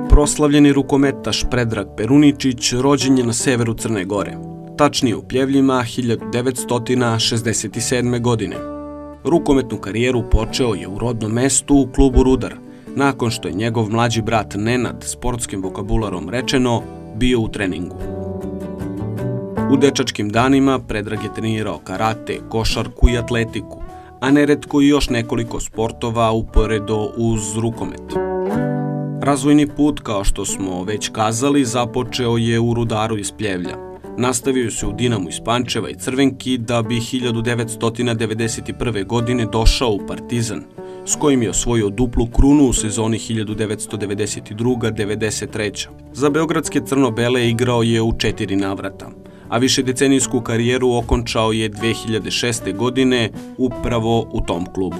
Proslavljeni rukometaš Predrag Peruničić rođen je na severu Crne Gore, tačnije u Pljevljima 1967. godine. Rukometnu karijeru počeo je u rodnom mestu u klubu Rudar, nakon što je njegov mlađi brat Nenad, sportskim vokabularom rečeno, bio u treningu. U dečačkim danima Predrag je trenirao karate, košarku i atletiku, a neretko i još nekoliko sportova uporedo uz rukomet. Razvojni put, kao što smo već kazali, započeo je u Rudaru iz Pljevlja. Nastavio se u Dinamu iz Pančeva i Crvenki da bi 1991. godine došao u Partizan, s kojim je osvojio duplu krunu u sezoni 1992-93. Za beogradske crno-bele igrao je u 4 navrata, a višedecenijsku karijeru okončao je 2006. godine upravo u tom klubu.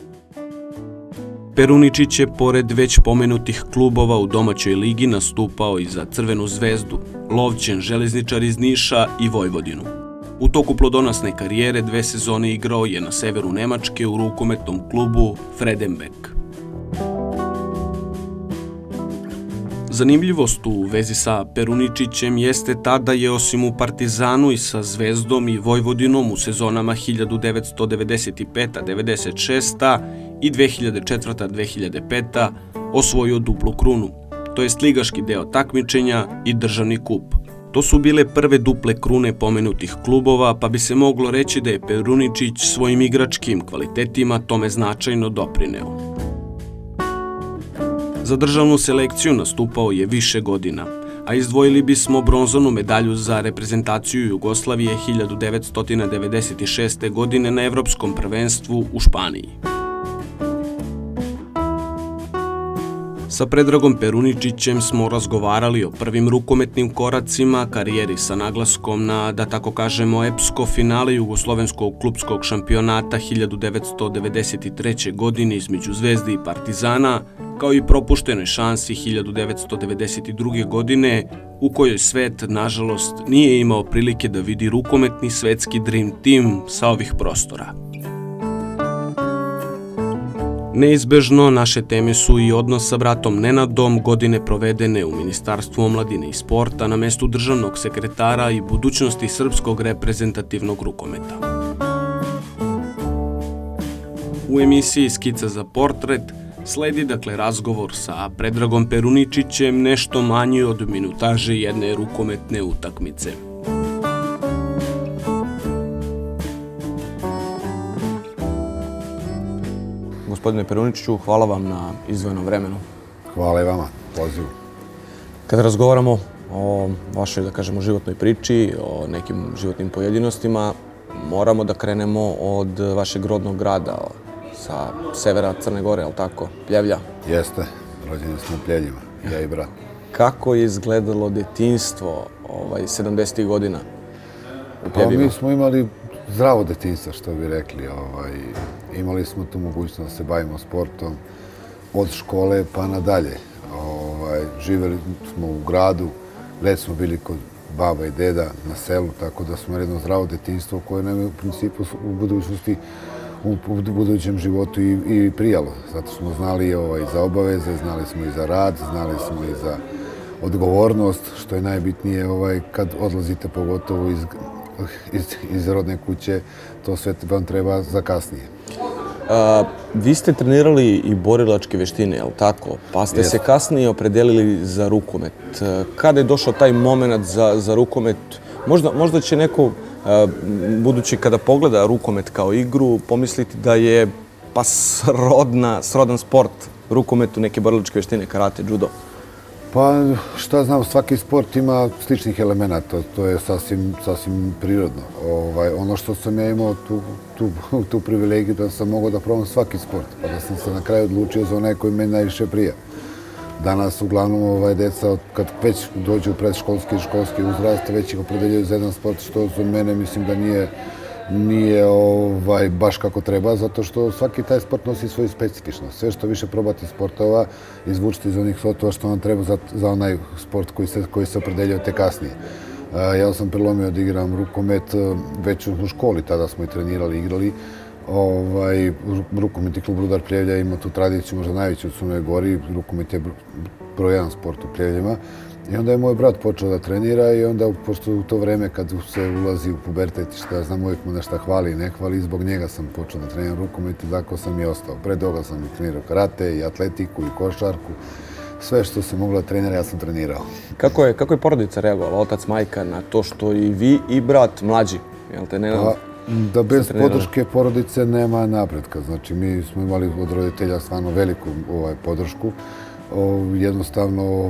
Peruničić je, pored već pomenutih klubova u domaćoj ligi, nastupao i za Crvenu zvezdu, Lovćen, Železničar iz Niša i Vojvodinu. U toku plodonosne karijere 2 sezone igrao je na severu Nemačke u rukometnom klubu Fredenbeck. Zanimljivost u vezi sa Peruničićem jeste ta da je osim u Partizanu i sa Zvezdom i Vojvodinom u sezonama 1995-96 i 2004-2005 osvojio duplu krunu, to jest ligaški deo takmičenja i državni kup. To su bile prve duple krune pomenutih klubova, pa bi se moglo reći da je Peruničić svojim igračkim kvalitetima tome značajno doprineo. Za državnu selekciju nastupao je više godina, a izdvojili bismo bronzanu medalju za reprezentaciju Jugoslavije 1996. godine na Evropskom prvenstvu u Španiji. Sa Predragom Peruničićem smo razgovarali o prvim rukometnim koracima, karijeri sa naglaskom na, da tako kažemo, epsko finale Jugoslovenskog klupskog šampionata 1993. godine između Zvezde i Partizana, kao i propuštenoj šansi 1992. godine, u kojoj svet, nažalost, nije imao prilike da vidi rukometni svetski Dream Team sa ovih prostora. Neizbežno, naše teme su i odnos sa bratom Nenadom, godine provedene u Ministarstvu omladine i sporta na mestu državnog sekretara i budućnosti srpskog reprezentativnog rukometa. U emisiji Skica za portret sledi razgovor sa Predragom Peruničićem, nešto manji od minutaže jedne rukometne utakmice. Gospodine Peruničiću, hvala vam na izdvojenom vremenu. Hvala i vama, pozivu. Kada razgovaramo o vašoj, da kažemo, životnoj priči, o nekim životnim pojedinostima, moramo da krenemo od vašeg rodnog grada, sa severa Crne Gore, je li tako? Pljevlja? Jeste, rođeni smo u Pljevljima, ja i brat. Kako je izgledalo detinjstvo 70. godina u Pljevljima? Pa mi smo imali zdravo detinjstvo, što bi rekli. Imali smo tu mogućnost da se bavimo sportom od škole pa nadalje. Živeli smo u gradu, već smo bili kod baba i deda na selu, tako da smo jedno zdravo detinjstvo koje nam je u principu u budućnosti, u budućem životu i prijalo. Zato smo znali za obaveze, znali smo i za rad, znali smo i za odgovornost, što je najbitnije kad odlazite pogotovo iz rodne kuće, to sve vam treba za kasnije. Vi ste trenirali i borilačke veštine, je li tako? Pa ste se kasnije opredelili za rukomet. Kada je došao taj moment za rukomet? Možda će neko, budući kada pogleda rukomet kao igru, pomisliti da je srodan sport rukometu, neke borilačke veštine, karate, judo. Pa šta znam, svaki sport ima sličnih elemenata, to je sasvim prirodno. Ono što sam ja imao tu privilegiju da sam mogao da probam svaki sport, pa da sam se na kraju odlučio za onaj koji meni najviše prija. Danas uglavnom deca, kad već dođu u predškolski i školski uzrast, već ih opredeljuju za jedan sport, što za mene mislim da nije baš kako treba, zato što svaki taj sport nosi svoju specifičnost. Sve što više probati sportova, izvučiti iz onih sotova što vam treba za onaj sport koji se opredeljuje te kasnije. Ja sam prelomio da igram rukomet već u školi, tada smo i trenirali, igrali. Rukometni klub Rudar Pljevlja ima tu tradiciju, možda najveću u Crnoj Gori. Rukomet je broj 1 sport u Pljevljima. I onda je moj brat počeo da trenira i onda, pošto u to vreme kad se ulazi u pubertet i šta znam, uvijek mu nešto hvali i ne hvali, zbog njega sam počeo da treniram rukomet i tako sam i ostao. Pre toga sam i trenirao karate, i atletiku, i košarku. Sve što se moglo da trenira, ja sam trenirao. Kako je porodica reagovala, otac, majka, na to što i vi i brat mlađi? Jel te Nenad? Da bez podrške porodice nema napretka. Znači, mi smo imali od roditelja stvarno veliku podršku. Jednostavno,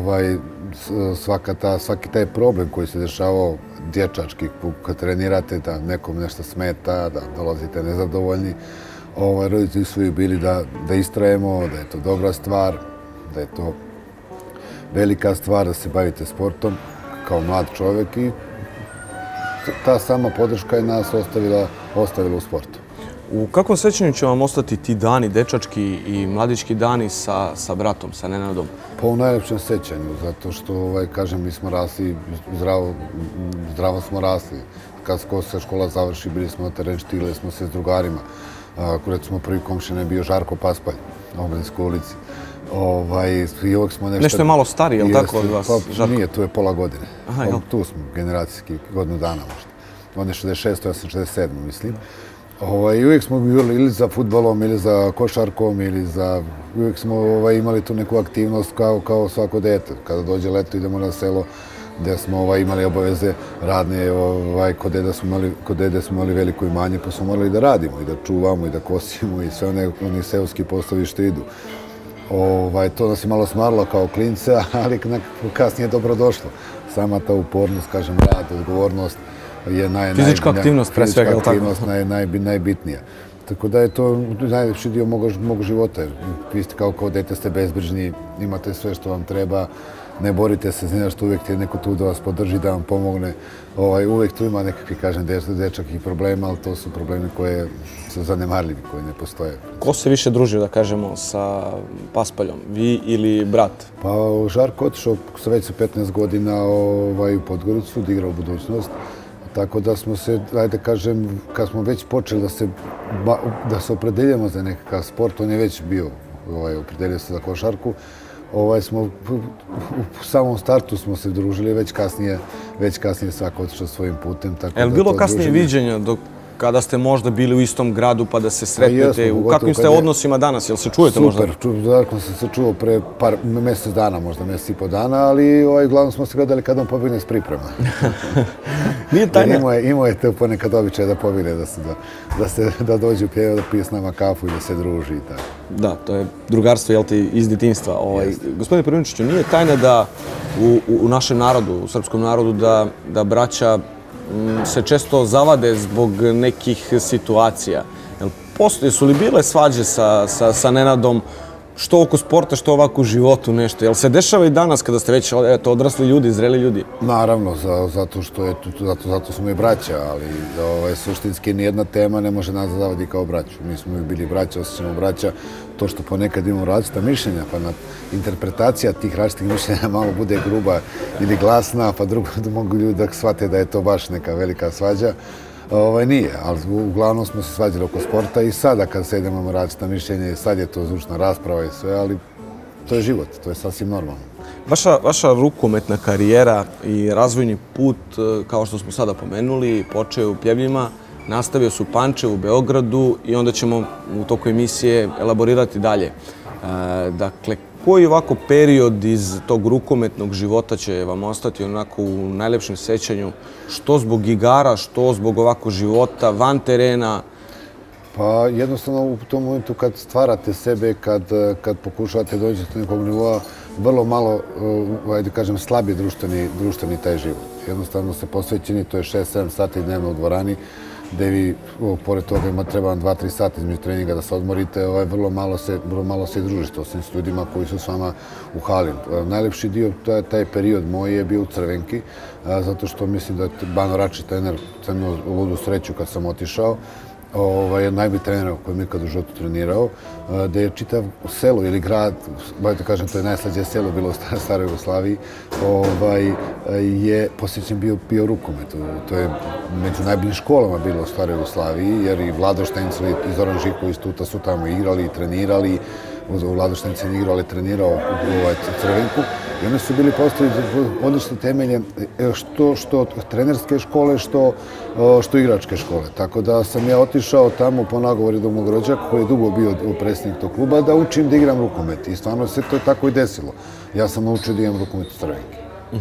svaki taj problem koji se dešavao dječački, kad trenirate, da nekom nešto smeta, da dolazite nezadovoljni, roditelji su bili da istrajemo, da je to dobra stvar, da je to velika stvar, da se bavite sportom kao mlad čovjek i ta sama podrška je nas ostavila u sportu. U kakvom sećanju će vam ostati ti dani, dečački i mladički dani sa bratom, sa Nenadom? Pa u najlepšem sećanju, zato što, kažem, mi smo rasli, zdravo smo rasli. Kad se škola završi, bili smo na teren, štile smo se s drugarima. Recimo, prvi komšina je bio Žarko Paspalj na Obranskoj ulici. I uvijek smo nešto je malo stariji, je li tako od vas, Žarko? Nije, tu je pola godine. Tu smo, generacijski, godinu dana možda. On je 66, ja sam 67, mislim. I uvijek smo bili ili za fudbalom, ili za košarkom, uvijek smo imali tu neku aktivnost kao svako dete. Kada dođe leto, idemo na selo gdje smo imali obaveze radne, kod dede smo imali veliko imanje, pa smo morali da radimo i da čuvamo i da kosimo i sve oni seoski poslovi što idu. To nas je malo smarlo kao klince, ali kasnije je dobro došlo. Sama ta upornost, kažem, rad, odgovornost je fizička aktivnost, pre svega, je li tako? Fizička aktivnost najbitnija. Tako da je to najljepši dio mog života. Vi ste kao dete, ste bezbrižni, imate sve što vam treba, ne borite se, znaš što uvijek je neko tu da vas podrži, da vam pomogne. Uvijek tu ima nekakvi, kažem, dečakih problema, ali to su problemi koje su zanemarljivi, koji ne postoje. Ko se više družio, da kažemo, sa Paspaljom, vi ili brat? Pa Žarko otišao već sa 15 godina u Podgoricu, da igra u budućnost. Tako da smo se, ajde kažem, kad smo već počeli da se opredeljamo za nekakav sport, on je već bio, opredelio se za košarku. U samom startu smo se družili, već kasnije svako otišao svojim putem. Je li bilo kasnije viđenja kada ste možda bili u istom gradu pa da se sretnete? U kakvim ste odnosima danas? Jel se čujete možda? Super, zakon sam se čuo pre mjesec dana, možda mjesec i po dana, ali uglavnom smo se gledali kad on pobigne s priprema. Nije tajna. Imao je to ponekad običaj da pobigne, da dođe u Pljevo, da pije s nama kafu i da se druži. Da, to je drugarstvo, jel ti, iz djetinjstva. Gospodine Prviničiću, nije tajna da u našem narodu, u srpskom narodu, da braća se često zavade zbog nekih situacija. Su li bile svađe sa Nenadom, što oko sporta, što ovako u životu nešto? Jel se dešava i danas kada ste već odrasli ljudi, zreli ljudi? Naravno, zato smo i braća, ali suštinski nijedna tema ne može nas zavadi kao braću. Mi smo bili braća, osjećamo braća. To što ponekad imamo različita mišljenja, pa interpretacija tih različitih mišljenja malo bude gruba ili glasna, pa drugo mogu ljudi da shvate da je to baš neka velika svađa. Nije, ali uglavnom smo se svađali oko sporta i sada kad se idemo različita mišljenja i sad je to zvučna rasprava i sve, ali to je život, to je sasvim normalno. Vaša rukometna karijera i razvojni put, kao što smo sada pomenuli, počeo u Pljevljima, nastavio se u Pančevu, u Beogradu i onda ćemo u toku emisije elaborirati dalje. Dakle, koji ovako period iz tog rukometnog života će vam ostati onako u najlepšem sećanju? Što zbog igara, što zbog ovako života, van terena? Pa jednostavno u tom momentu kad stvarate sebe, kad pokušavate doći do nekog nivoa, vrlo malo, ajde kažem, slabi društveni taj život. Jednostavno se posvećeni, to je 6-7 sati dnevno u dvorani, gde vi, pored toga, ima treba vam 2-3 sata između treninga da se odmorite, vrlo malo se družite, osim s ljudima koji su s vama u hali. Najlepši dio, taj period moj je bio u Crvenki, zato što mislim da je Bano Rači trener crnuo ludu sreću kad sam otišao. Najbolji trener koji mi ikad u životu trenirao, da je čitav selo ili grad, da kažem, to je najslađe selo bilo u staroj Jugoslaviji, je posjećen bio rukomet. To je među najboljim školama bilo u staroj Jugoslaviji, jer i Vlado Štencel i Zoran Živković su tamo igrali i trenirali. U Vlado Štencel igrao, ali trenirao u Crvenku. I oni su bili postavili odlične temelje što trenerske škole, što igračke škole. Tako da sam ja otišao tamo po nagovori do mog rođaka, koji je dugo bio predsjednik tog kluba, da učim da igram rukomet. I stvarno se to tako i desilo. Ja sam naučio da igram rukomet u Crvenki.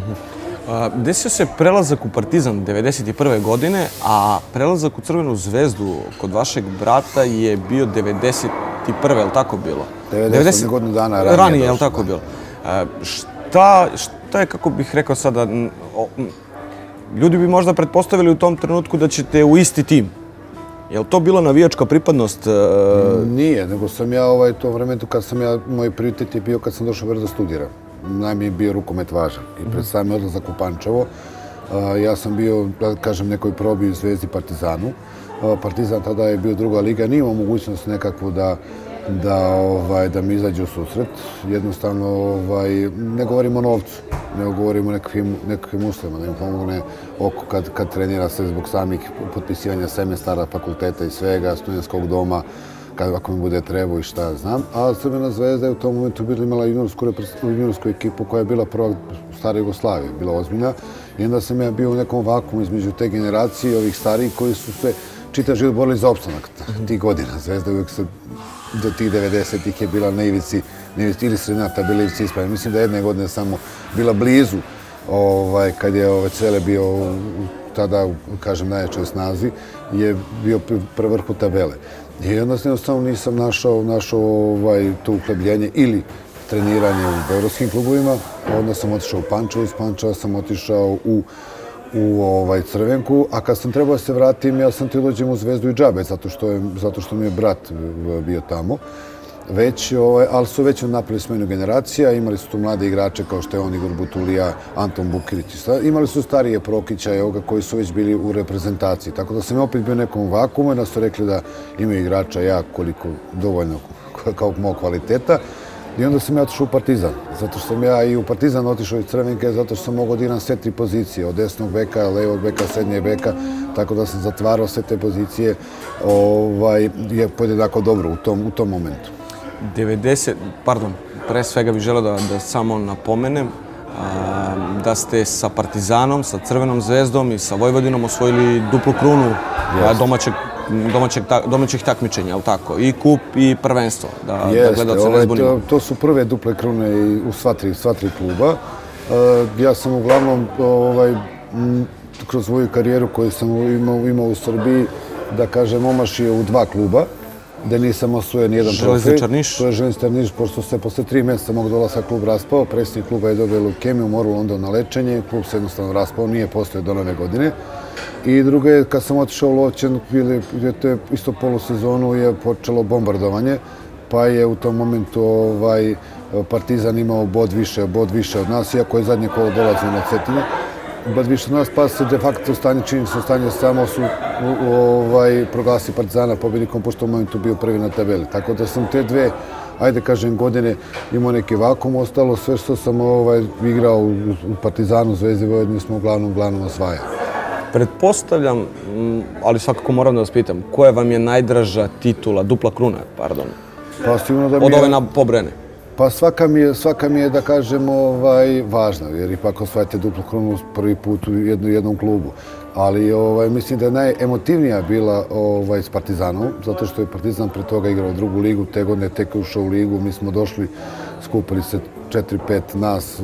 Desio se prelazak u Partizan 1991. godine, a prelazak u Crvenu zvezdu kod vašeg brata je bio 1991. je li tako bilo? 90 godinu dana ranije. Ranije, je li tako bilo? Šta je, kako bih rekao sada, ljudi bi možda pretpostavili u tom trenutku da ćete u isti tim. Je li to bila navijačka pripadnost? Nije, nego sam ja to vremetu kad sam ja, moj prioritet je bio kad sam došao da studiram. Najmi je bio rukomet važan. I pred sami odlazak u Pančevo, ja sam bio, da kažem, nekoj probi u Zvezdi Partizanu. Partizan tada je bio druga liga, nije imao mogućnost nekakvu da mi izađe u susret. Jednostavno, ne govorimo o novcu, ne govorimo o nekakvim uslovima, da im pomogne oko kad trenira se zbog samih potpisivanja semestara, fakulteta i svega, studentskog doma, ako mi bude trebao i šta znam. A Crvena zvezda je u tom momentu imala juniorsku ekipu koja je bila prva stara Jugoslavije, bila ozbiljna. I onda sam ja bio u nekom vakumu između te generacije i ovih starijih koji su se čitav život borili za opstanak tih godina. Zvezda uvijek se do tih 90-ih je bila na ivici ili sredina tabelici ispravljena. Mislim da jedne godine samo bila blizu kad je Cele bio tada, kažem, najjačoj snazi, je bio pri vrhu tabele. I jednostavno nisam našao to uklebljenje ili treniranje u beogradskim klubovima. Onda sam otišao u Pančevo, iz Pančeva sam otišao u Crvenku, a kad sam trebao da se vratim, ja sam te dođem u Zvezdu i džabe, zato što mi je brat bio tamo. Ali su već napravili smenu generacija, imali su tu mlade igrače kao što je on, Igor Butulija, Anton Bukirić. Imali su starije Prokića i ovoga koji su već bili u reprezentaciji. Tako da sam opet bio u nekom vakumu i da su rekli da imaju igrača koliko dovoljno kao mog kvaliteta. I onda sam ja otišao u Partizan, zato što sam ja i u Partizan otišao iz Crvenke, zato što sam mogao da igram sve tri pozicije, od desnog beka, levog beka, srednjeg beka, tako da sam zatvarao sve te pozicije, je podjednako dobro u tom momentu. Pre svega bih želeo da samo napomenem da ste sa Partizanom, sa Crvenom zvezdom i sa Vojvodinom osvojili duplu krunu domaćih takmičenja, je li tako? I kup i prvenstvo, da gledalce ne zbunimo. To su prve duple krune u sva tri kluba. Ja sam uglavnom kroz svoju karijeru koju sam imao u Srbiji, da kažem, omašio u dva kluba, gde nisam osvojio nijedan trofej. Železničar Niš? To je Železničar Niš, pošto se posle 3 mjeseca mog dolaska klub raspao. Predsjednik kluba je dobio leukemiju, morao onda na lečenje. Klub se jednostavno raspao, nije postojao do nove godine. I drugo je, kad sam otišao u Lovćen, isto polusezonu je počelo bombardovanje, pa je u tom momentu Partizan imao bod više od nas, iako je zadnje kolo dolazio na Cetinje. Bod više od nas, pa se de facto stanje samo su proglasi Partizana pobjednikom, pošto u momentu bio prvi na tabeli. Tako da sam te dve, ajde kažem, godine imao neki vakum, ostalo sve što sam igrao u Partizanu, Zvezdi Vojvodini smo uglavnom osvajali. Pretpostavljam, ali svakako moram da vas pitam, koja vam je najdraža titula, dupla kruna, pardon, od ove pobrojene? Pa svaka mi je, da kažem, važna, jer ipak osvajate duplu krunu prvi put u jednom klubu. Ali mislim da je najemotivnija bila s Partizanom, zato što je Partizan pre toga igrao drugu ligu, te godine tek ušao u ligu, mi smo došli, skupili se 4-5 nas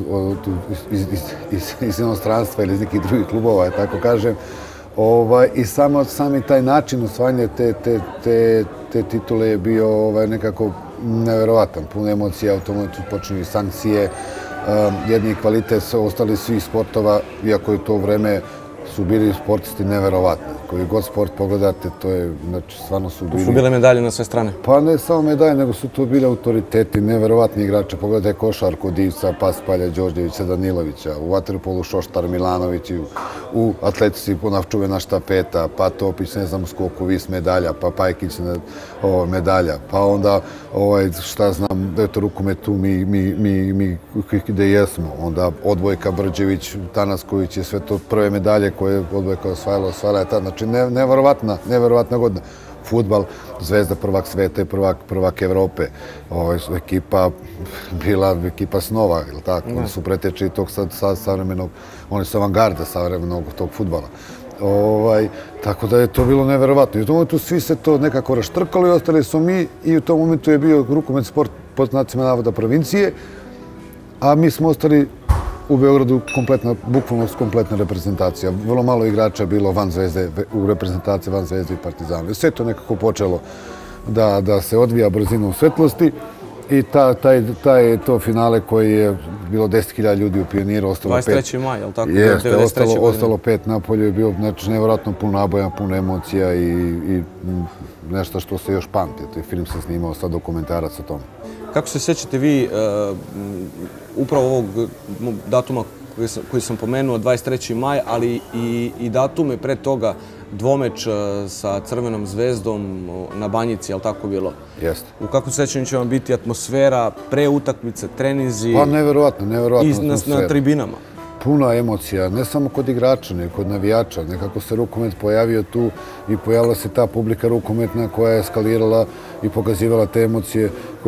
iz inostranstva ili iz nekih drugih klubova, tako kažem. I sami taj način osvajanja te titule je bio nekako neverovatan. Puno emocija, automatski počinu i sankcije, jedni kvalitet, ostali svih sportova, iako je to vreme su bili sportisti neverovatni. Koji god sport pogledate, to je, znači, stvarno su bili... Su bile medalje na sve strane? Pa ne samo medalje, nego su to bili autoriteti, neverovatni igrače. Pogledajte košarku Divca, Paspalja, Đorđevića, Danilovića, u vaterpolu Šoštar Milanović, u atletici čuvena štafeta, pa Topić, ne znam, skoku, vis medalja, pa Pajkić medalja, pa onda, šta znam, da je to rukomet tu, mi gde jesmo, onda odbojka Brđević, Tanasković je sve to prve medalje koje je odbojka osvajala je tada. Znači, neverovatna godina. fudbal, Zvezda prvak sveta i prvak Evrope. Ekipa bila ekipa snova, ili tako? Oni su preteči tog savremenog, oni su avangarda savremenog tog fudbala. Tako da je to bilo neverovatno. I u tom momentu svi se to nekako raštrkalo i ostali su mi i u tom momentu je bio rukomet sport pod znacima navoda provincije, a mi smo ostali u Beogradu bukvalno kompletna reprezentacija. Vrlo malo igrača bilo van Zvezde, u reprezentaciji van Zvezde i Partizana. I sve to nekako počelo da se odvija brzinom svetlosti i to finale koji je bilo 10.000 ljudi u Pioniru, ostalo 23. maj, je li tako? Jeste, ostalo 5 na polju je bio nevjerojatno pun naboja, puno emocija i nešto što se još pamti. To je film se snimao, sad dokumentarac o tome. Kako se sjećate vi upravo ovog datuma koji sam pomenuo, 23. maj, ali i datume pre toga, dvomeč sa Crvenom zvezdom na Banjici, je li tako bilo? Jeste. U kakvom sećanju će vam biti atmosfera, pre utakmice, treninzi? Pa neverovatno atmosfera. I na tribinama? Puno emocija, ne samo kod igrača, nego kod navijača. Nekako se rukomet pojavio tu i pojavila se ta publika rukometna koja je eskalirala i pokazivala te emocije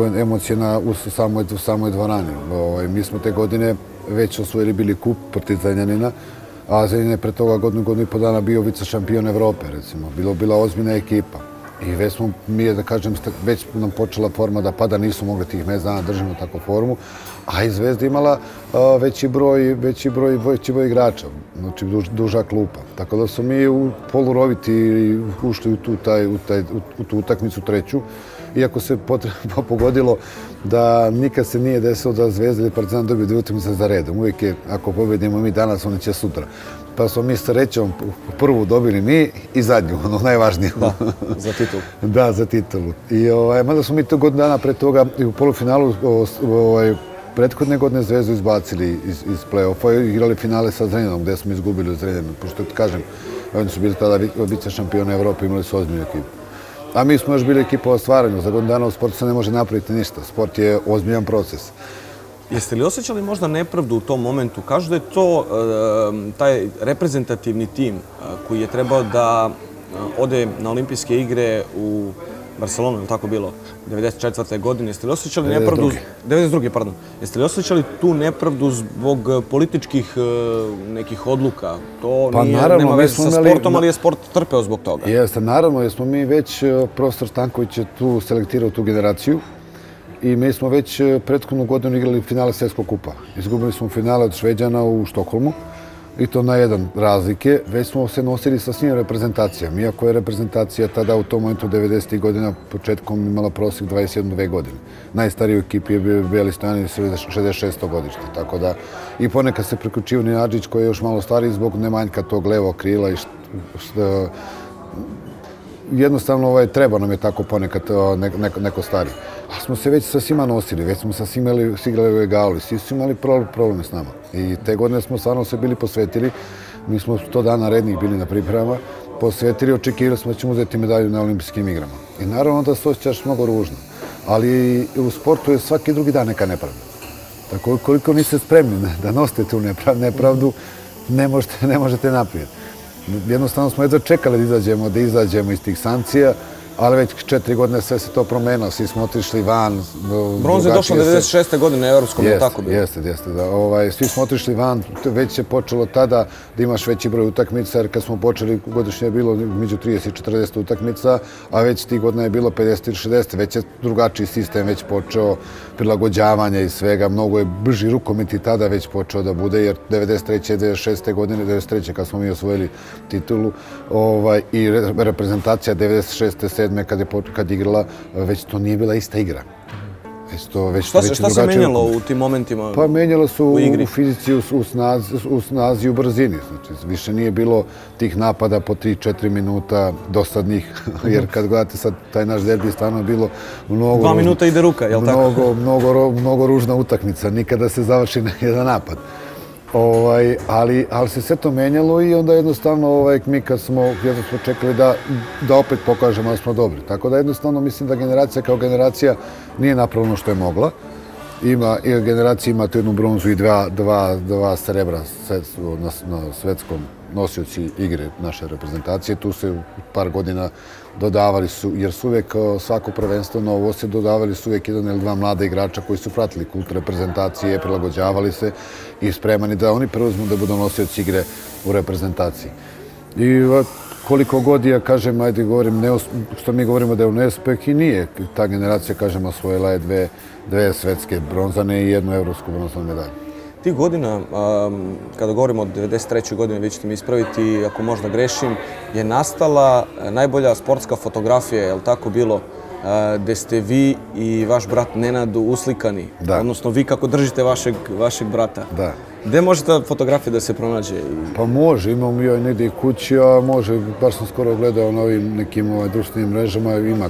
u samoj dvorani. Mi smo te godine već osvojili bili kup protiv Zrenjanina, a Zrenjanin je pre toga godinu i po dana bio vice šampion Evrope, recimo. Bila ozbiljna ekipa. I već smo, da kažem, već nam počela forma da pada, nisu mogli tih mesec dana držimo takvu formu, a i Zvezda imala veći broj igrača, znači duža klupa. Tako da su mi u poluroviti ušli u tu utakmicu treću, iako se pogodilo da nikad se nije desilo da Zvezda ili Partizan dobiju 2 utakmice za redom. Uvijek je, ako pobedimo mi danas, oni će sutra. Pa smo mi srećom prvu dobili mi i zadnju, ono najvažnije. Da, za titulu. Da, za titulu. I mada smo mi to godinu dana pre toga i u polufinalu prethodne godine Zvezdu izbacili iz play-offa i igrali finale sa Zrenjaninom, gde smo izgubili u Zrenjaninu. Pošto, kažem, oni su bili tada vice šampiona Evrope, imali su ozbiljnu ekipu. A mi smo još bili ekipa o stvaranju. Za godinu dana u sportu se ne može napraviti ništa. Sport je ozbiljan proces. Jeste li osjećali možda nepravdu u tom momentu? Kažu da je to taj reprezentativni tim koji je trebao da ode na olimpijske igre u Barcelonu, je li tako bilo, 1994. godine. Jeste li osjećali nepravdu... 92. pardon. Jeste li osjećali tu nepravdu zbog političkih nekih odluka? To nema veze sa sportom, ali je sport trpeo zbog toga. Jeste, naravno, jer smo mi već, profesor Stanković je tu selektirao tu generaciju i mi smo već prethodnu godinu igrali finale Svjetskog kupa. Izgubili smo finale od Šveđana u Štokholmu i to na jedan razlike. Već smo se nosili sa svim reprezentacijama. Iako je reprezentacija tada u tom momentu 90. godina početkom imala prosjek 21-2 godine. Najstariji u ekipi je bio Beli Stojanović 66. godište. Tako da i ponekad se priključio Ninadžić koji je još malo stariji zbog nemanjka tog levog krila i jednostavno treba nam je tako ponekad neko stari. A smo se već sa svima nosili, već smo sa svima igrali u egalu i svi su imali probleme s nama. I te godine smo stvarno se bili posvetili, mi smo 100 dana rednih bili na pripremama, posvetili i očekivali smo da ćemo uzeti medalju na olimpijskim igrama. I naravno da se osjećaš mnogo ružno, ali u sportu je svaki drugi dan neka nepravda. Tako koliko niste spremni da nosite tu nepravdu, ne možete naprijed. Jednostavno smo jedva čekali da izađemo iz tih sankcija, ali već 4 godine sve se to promenilo, svi smo otišli van. Bronza je došla 96. godine na Evropskom, je tako bilo? Jeste. Svi smo otišli van, već je počelo tada da imaš veći broj utakmica, jer kad smo počeli godišnje je bilo među 30 i 40 utakmica, a već tih godina je bilo 50 i 60, već je drugačiji sistem već počeo, prilagođavanja i svega, mnogo je brži rukomet i tada već počeo da bude, jer 93. i 96. godine, 93. kad smo mi osvojili titulu i reprezentacija 96. 2007. kad je igrala, već to nije bila ista igra. Šta se menjalo u tim momentima? Pa menjalo su u fizici, u snazi i u brzini. Više nije bilo tih napada po 3-4 minuta dosadnih, jer kad gledate sad taj naš derbi stvarno je bilo mnogo... 2 minuta ide ruka, je li tako? Mnogo ružna utakmica, nikada se završi jedan napad. Ali se sve to menjalo i onda jednostavno mi kad smo čekali da opet pokažemo da smo dobri. Tako da jednostavno mislim da generacija kao generacija nije napravila ono što je mogla generacija ima tu jednu bronzu i dva srebra na svetskom nosioci igre naše reprezentacije. Tu se par godina dodavali su, jer su uvek svako prvenstvo novo se dodavali su uvek jedan ili dva mlada igrača koji su pratili kult reprezentacije, prilagođavali se i spremani da oni preuzmu da budu nosioci igre u reprezentaciji. I koliko god ja kažem, ajde govorim, što mi govorimo da je neuspeh i nije. Ta generacija, kažem, osvojila je dve svetske bronzane i jednu evropsku bronzanu medalju. Tih godina, kada govorimo o 93. godine, vi ćete mi ispraviti ako možda grešim, je nastala najbolja sportska fotografija, je li tako bilo, gde ste vi i vaš brat Nenad uslikani, odnosno vi kako držite vašeg brata. Da. Gde može ta fotografija da se pronađe? Pa može, imam joj negdje kući, a može, baš sam skoro gledao na ovim nekim društvenim mrežama,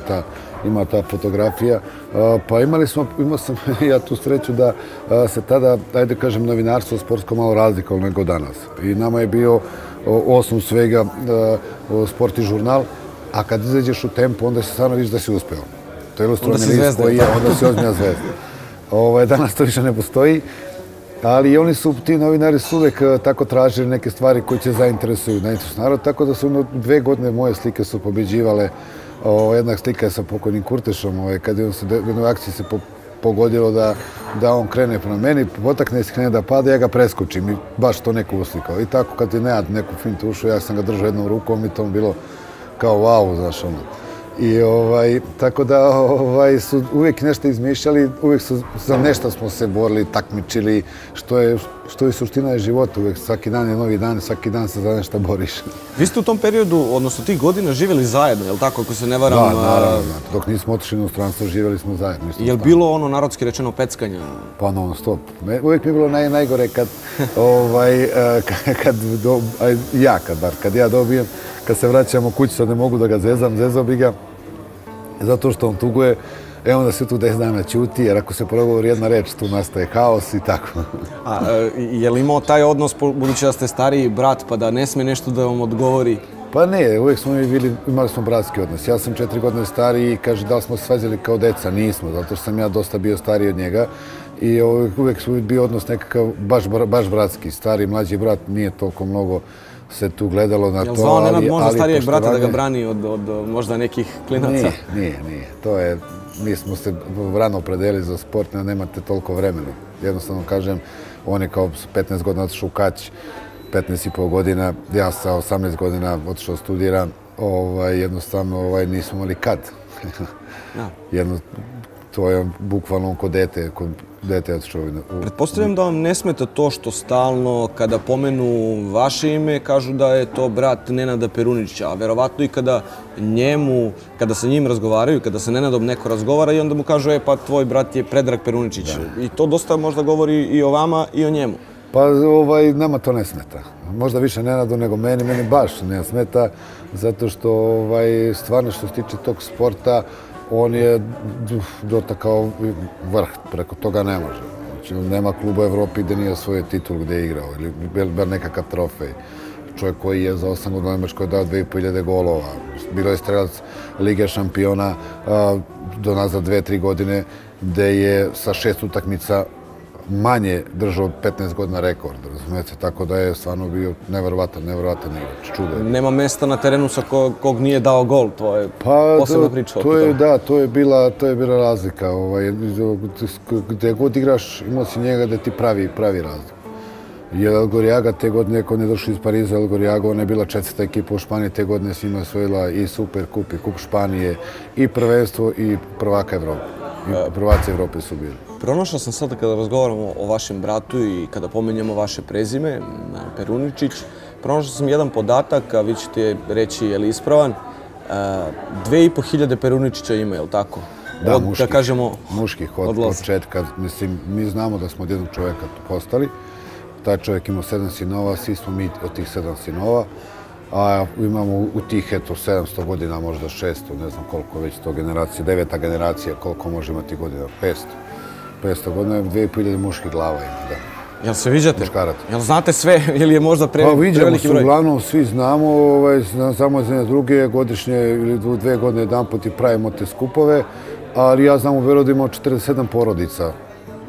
ima ta fotografija. Pa imao sam ja tu sreću da se tada, ajde kažem, novinarstvo sportsko malo razlikovalo nego danas. I nama je bio osnov svega sport i žurnal, a kad izađeš u tempo, onda se stvarno vidiš da si uspeo. To je ilustrovani list koji je, onda si ozbiljna zvezda. Danas to više ne postoji. Ali oni su, ti novinari su uvek tako tražili neke stvari koje će zainteresuju narod, tako da su 2 godine moje slike su pobeđivale. Jedna slika je sa pokojnim Kurtešom, kad je u jednoj akciji se pogodilo da on krene prema meni, potakne se, krene da pada, ja ga preskočim i baš to neko uslikao. I tako kad je Nenad neku fintu ušao, ja sam ga držao jednom rukom i to bilo kao wow, znaš ono. I tako da su uvijek nešto izmišljali, uvijek za nešto smo se borili, takmičili, što je suština života, uvijek svaki dan je novi dan, svaki dan se za nešto boriš. Vi ste u tom periodu, odnosno tih godina, živjeli zajedno, je li tako, ako se ne varam? Da, naravno, dok nismo otišli u stranstvo, živjeli smo zajedno. Je li bilo ono narodski rečeno peckanja? Pa non stop. Uvijek mi je bilo najgore kad ja dobijem, kad se vraćamo kući, sad ne mogu da ga zezao bi ga, zato što on tuguje, onda se tu 10 dana ćuti, jer ako se progovori jedna reč, tu nastaje haos i tako. Je li imao taj odnos, budući da ste stariji brat, pa da ne sme nešto da vam odgovori? Pa ne, uvijek smo imali smo bratski odnos. Ja sam 4 godine stariji i kaže da li smo se svađali kao deca, nismo, zato što sam ja dosta bio stariji od njega. I uvijek su bio odnos nekakav baš bratski. Stari, mlađi brat nije toliko mnogo se tu gledalo na to, ali... Jel zvao Nenad možda starijeg brata da ga brani od možda nekih klinaca? Nije. To je... Mi smo se rano opredelili za sport, nemate toliko vremena. Jednostavno kažem, on je kao 15 godina otišao u Kać, 15,5 godina, ja sa 18 godina otišao studiram, jednostavno nismo imali kad. To je bukvalno kod dete otišao. Pretpostavljam da vam ne smeta to što stalno kada pomenu vaše ime kažu da je to brat Nenada Perunića, a verovatno i kada sa njim razgovaraju, kada sa Nenadom neko razgovara i onda mu kažu pa tvoj brat je Predrag Peruničić. I to dosta možda govori i o vama i o njemu. Pa nama to ne smeta. Možda više Nenadu nego meni baš ne smeta, zato što stvarno što se tiče tog sporta, on je dotakao vrh, preko toga ne može. Znači, nema kluba u Evropi gde nije osvojio titul gde je igrao, ili bar nekakav trofej. Čovjek koji je za 8 godina u Nemačkoj dao 2500 golova. Bilo je strelac Lige šampiona do nazad 2-3 godine, gde je sa 6 utakmica manje držao 15 godina rekord, razumijete, tako da je stvarno bio neverovatan igrač, čudo. Nema mesta na terenu sa kog nije dao gol, to je posebna priča. Da, to je bila razlika. Gde god igraš, imao si njega da ti pravi razliku. Jer El Goriaga te godine, ako ne došli iz Pariza, El Goriaga, ona je bila 4. ekipa u Španiji, te godine svima osvojila i Superkup, i Kup Španije, i prvenstvo, i prvaka Evrope. Prvaci Evrope su bili. Pronašao sam sada kada razgovaramo o vašem bratu i kada pomenjamo vaše prezime, Peruničić, pronašao sam jedan podatak, a vi ćete reći je li ispravan, 2500 Peruničića ima, je li tako? Da, muških od početka. Mislim, mi znamo da smo od jednog čovjeka postali. Taj čovjek imao 7 sinova, svi smo mi od tih 7 sinova. A imamo u tih 700 godina, možda 600, ne znam koliko već to generacija, 9. generacija, koliko može imati godina, 500 godina, 2500 muških glava ima, da. Jel se viđate? Muškarac. Jel znate sve ili je možda preveliki broj? Pa viđamo se, uglavnom svi znamo, samo za druge godišnje ili 2 godine jedan put i pravimo te skupove, ali ja znam u Beogradu imamo 47 porodica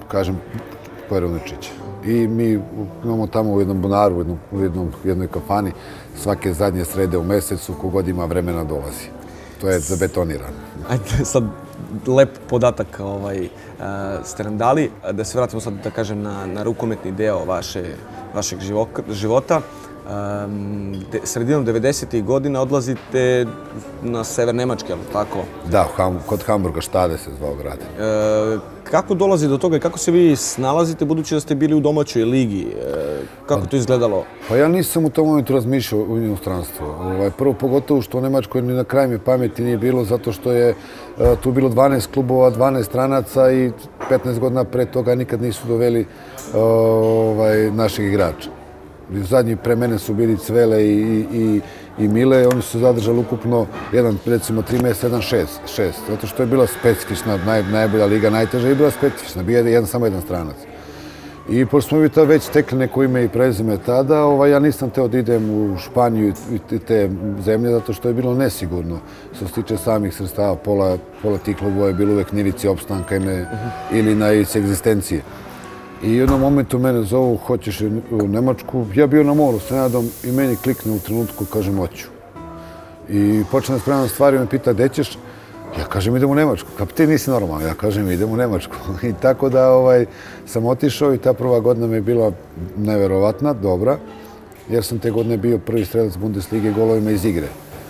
kažem, Peruničića. I mi imamo tamo u jednom bunaru, u jednoj kafani, svake zadnje srede u mesecu, kogod ima vremena dolazi. To je zabetonirano. Ajde, sad lep podatak ste nam dali. Da se vratimo sad, da kažem, na rukometni deo vašeg života. Sredinom 90. godina odlazite na sever Nemačke, ali tako? Da, kod Hamburga, Štade se zvao grad. Kako dolazi do toga i kako se vi snalazite, budući da ste bili u domaćoj ligi? Kako to izgledalo? Pa ja nisam u tom momentu razmišljao u inostranstvu. Prvo, pogotovo što u Nemačkoj ni na kraju mi pameti nije bilo, zato što je tu bilo 12 klubova, 12 stranaca i 15 godina pre toga nikad nisu doveli našeg igrača. Zadnji pre mene su bili Cvele i Mile, oni su zadržali ukupno recimo 3 mjeseca, 1-6, zato što je bila specifična, najbolja liga, najteža i bila specifična, bio samo jedan stranac. I pošto smo mi to već stekli neko ime i prezime tada, ja nisam teo da idem u Španiju i te zemlje, zato što je bilo nesigurno. Što se tiče samih sredstava, pola tih klubova je bilo uvek na ivici opstanka ili na ivici egzistencije. I u jednom momentu mene zovu, hoćeš u Nemačku. Ja bio na moru s Nenadom i meni klikne u trenutku, kažem, hoću. I počne da spremam stvari, me pita, gde ćeš? Ja kažem, idem u Nemačku. Kao, ti nisi normalan. Ja kažem, idem u Nemačku. I tako da sam otišao i ta prva godina mi je bila neverovatna, dobra, jer sam te godine bio prvi strelac Bundeslige golovima iz igre.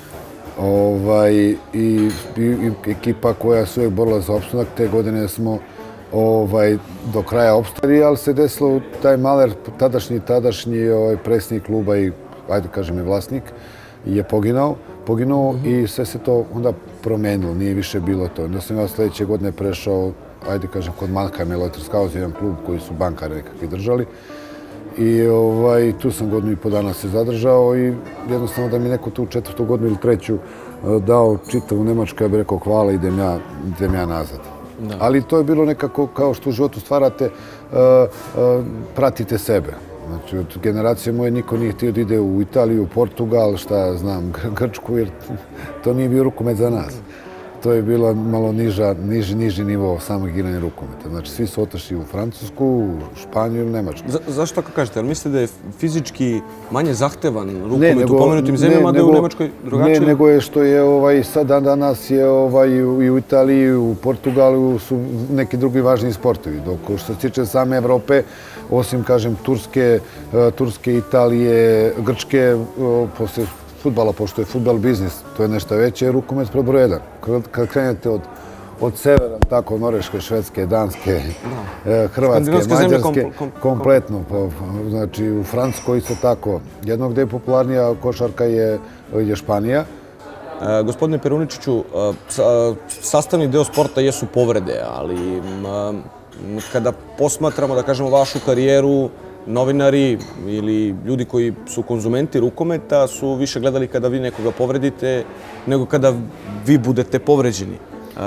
I ekipa koja se uvijek borila za opstanak, te godine smo do kraja opstali, ali se desilo taj Maler, tadašnji predsjednik kluba i, ajde kažem, i vlasnik, je poginuo i sve se to onda promenilo, nije više bilo to. Onda sam ja sljedeće godine prešao, ajde kažem, kod Mannheim Lotterskausen, jedan klub koji su bankari nekakvi držali. I tu sam godinu i po dana se zadržao i jednostavno da mi neko tu 4. godinu ili 3. dao čitavu Nemačku, ja bih rekao hvala, idem ja nazad. Ali to je bilo nekako kao što u životu stvarate, pratite sebe. Znači, od generacije moje niko nije htio da ide u Italiju, Portugal, šta znam, Grčku, jer to nije bio rukomet za nas. To je bilo malo niži nivo samog igranja rukometa. Znači, svi su otišli u Francusku, u Španiju ili Nemačku. Zašto tako kažete? Ali mislite da je fizički manje zahtevan rukomet u pomenutim zemljama, da je u Nemačkoj drugačije? Ne, nego je što je sad danas je i u Italiji, u Portugalu su neki drugi važni sportovi. Dok što se tiče same Evrope, osim, kažem, Turske, Italije, Grčke, poslije fudbala, pošto je fudbal biznis, to je nešto veće, je rukomet broj 1. Kad krenete od severa, tako, Norveške, Švedske, Danske, Hrvatske, Mađarske, kompletno. Znači, u Francuskoj isto tako. Jedno gde je popularnija košarka je Španija. Gospodine Peruničiću, sastavni deo sporta jesu povrede, ali kada posmatramo, da kažemo, vašu karijeru, novinari ili ljudi koji su konzumenti rukometa su više gledali kada vi nekoga povredite nego kada vi budete povređeni.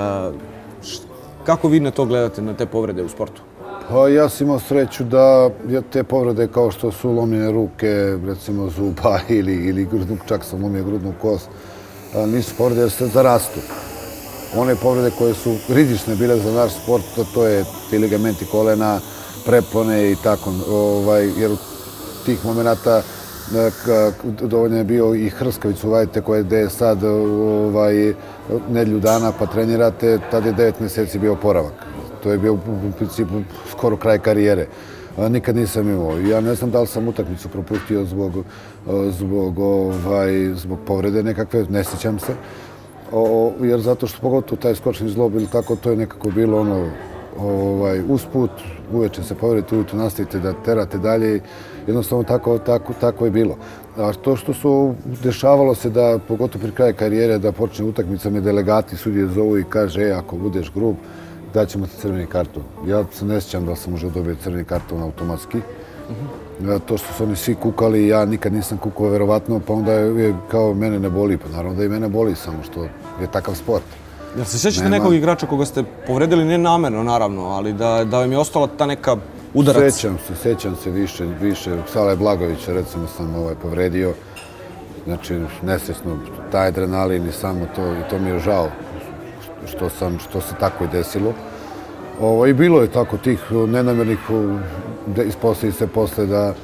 Kako vi na to gledate, na te povrede u sportu? Pa ja sam imao sreću da te povrede kao što su lomljene ruke, recimo zuba ili čak sam lomio grudnu kost, nisu povrede jer se zarastu. One povrede koje su rizične bile za naš sport, to je ti ligamenti kolena, prepone i tako, jer u tih momenta dovoljno je bio i hrskavicu vadite gde je sad nedlju dana pa trenirate, tad je 9 mjeseci bio oporavak. To je bio u principu skoro kraj karijere. Nikad nisam imao. Ja ne znam da li sam utakmicu propustio zbog povrede nekakve, ne sjećam se. Jer zato što pogotovo taj skočni zlob ili tako, to je nekako bilo usput, uveče se povredite, ujutro nastavite da terate dalje. Jednostavno tako je bilo. A to što su dešavalo se da, pogotovo pri kraju karijere, da počne utakmica, me delegati sudije zovu i kaže, ako budeš grub, daćemo ti crveni karton. Ja se ne sjećam da sam možda dobio crveni karton automatski. To što su oni svi kukali, ja nikad nisam kukao, verovatno, pa onda je kao mene ne boli. Pa naravno da i mene boli, samo što je takav sport. Jel se sjećate nekog igrača koga ste povredili, ne namerno naravno, ali da vam je ostala ta neka udarac? Sjećam se više. Sale Blagovića recimo sam povredio. Znači, nesvjesno, taj adrenalin i samo to, i to mi je žao što se tako i desilo. I bilo je tako tih nenamjernih, ispostavi se posle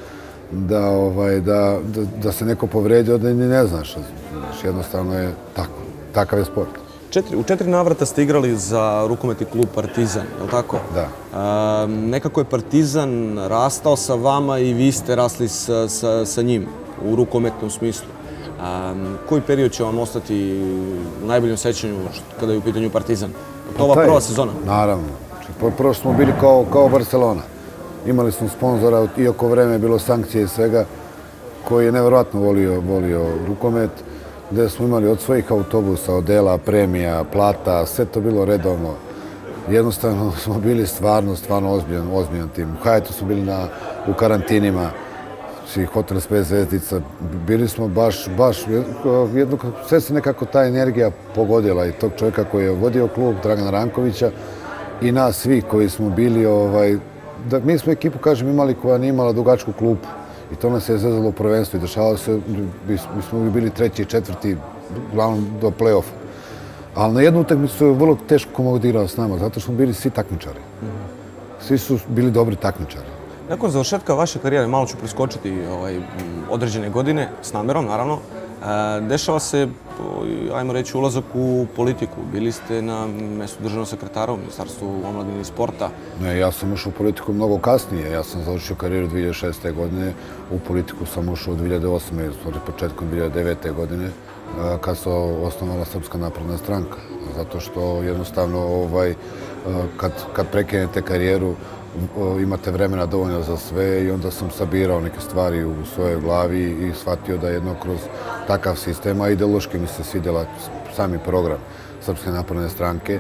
da se neko povredio, da ni ne znaš. Jednostavno je tako. Takav je sport. U 4 navrata ste igrali za rukometni klub Partizan, je li tako? Da. Nekako je Partizan rastao sa vama i vi ste rasli sa njim u rukometnom smislu. Koji period će vam ostati u najboljem sećanju kada je u pitanju Partizan? To ova prva sezona? Naravno. Prvo smo bili kao Barcelona. Imali smo sponzora, iako vreme je bilo sankcije i svega, koji je nevjerojatno volio rukomet, gde smo imali od svojih autobusa, odela, premija, plata, sve to bilo redovno. Jednostavno smo bili stvarno ozbiljan tim. U Hajetu smo bili u karantinima, hotel s 5 zvezdica. Bili smo baš sve se nekako ta energija pogodila i tog čovjeka koji je vodio klub, Dragana Rankovića, i nas svi koji smo bili, mi smo ekipu, kažem, imali koja nije imala dugačku klupu. I to nas je zezalo u prvenstvu i dešavalo se, mi smo bili 3. i 4. uglavnom do play-offa. Ali na jednu utakmicu je vrlo teško komodirao s nama, zato što smo bili svi takmičari. Svi su bili dobri takmičari. Nakon završetka vaše karijere, malo ću preskočiti određene godine, s namerom, naravno, dešava se, ajmo reći, ulazak u politiku. Bili ste na mjestu državnog sekretara u Ministarstvu omladine i sporta. Ne, ja sam ušao u politiku mnogo kasnije. Ja sam završio karijeru 2006. godine. U politiku sam ušao u 2008. početkom 2009. godine, kad se osnovala Srpska napredna stranka. Zato što jednostavno, kad prekinete karijeru, imate vremena dovoljno za sve i onda sam sabirao neke stvari u svojoj glavi i shvatio da jedno kroz takav sistem, a ideološki mi se svidjela sami program Srpske napredne stranke,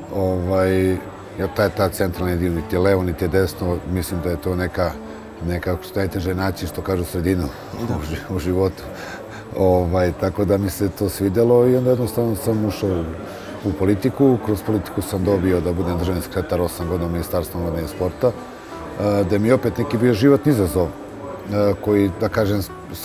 jer ta centralna dio niti je levo, niti je desno, mislim da je to neka najteže naći, što kažu, sredinu u životu. Tako da mi se to svidjelo i onda jednostavno sam ušao u politiku. Kroz politiku sam dobio da budem državni sekretar 8 godina u Ministarstvu omladine i sporta, da mi je opet neki bio životni izazov koji, da kažem,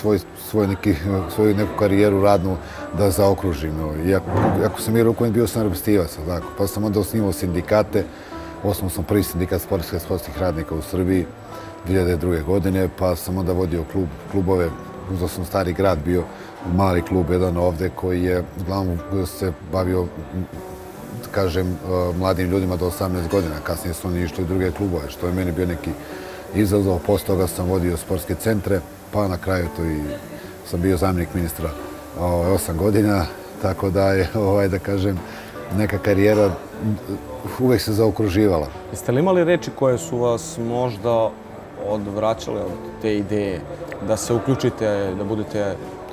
svoju neku karijeru radnu da zaokružim. Iako sam i rukomet, bio sam reprezentativac, pa sam onda osnivao sindikate. Osnovno sam prvi sindikat sportskih radnika u Srbiji 2002. godine, pa sam onda vodio klubove. Uzao sam Stari grad, bio mali klub, jedan ovde, koji je uglavnom se bavio, kažem, mladim ljudima do 18 godina. Kasnije su oni išli u druge klubove, što je meni bio neki izazov. Posle toga sam vodio sportske centre, pa na kraju to i sam bio zamjenik ministra 8 godina, tako da je, da kažem, neka karijera uvek se zaokruživala. Jeste li imali reči koje su vas možda odvraćale od te ideje da se uključite, da budete